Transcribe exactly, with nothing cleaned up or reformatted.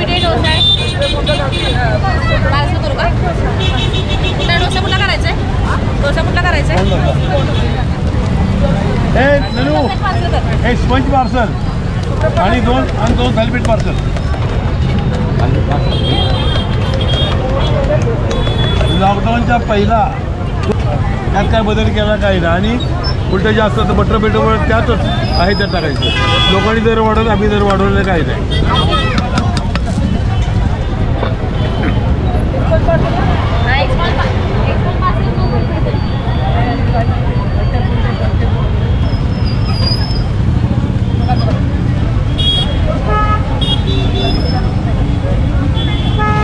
थालीपीठ डोसा आहे पार्सल करू का? कुठला डोसा कुठला करायचा आहे? डोसा कुठला करायचा आहे? एक स्पंज पार्सल आणि दोन आणि दोन थालीपीठ पार्सल. लॉकडाऊनच्या पहिला त्यात काय बदल केला काही ना आणि उलट जास्त तर बटर पेटवर त्यातच आहे त्यात टाकायचं. लोकांनी दर वाढवलं आम्ही दर वाढवलेलं काही नाही.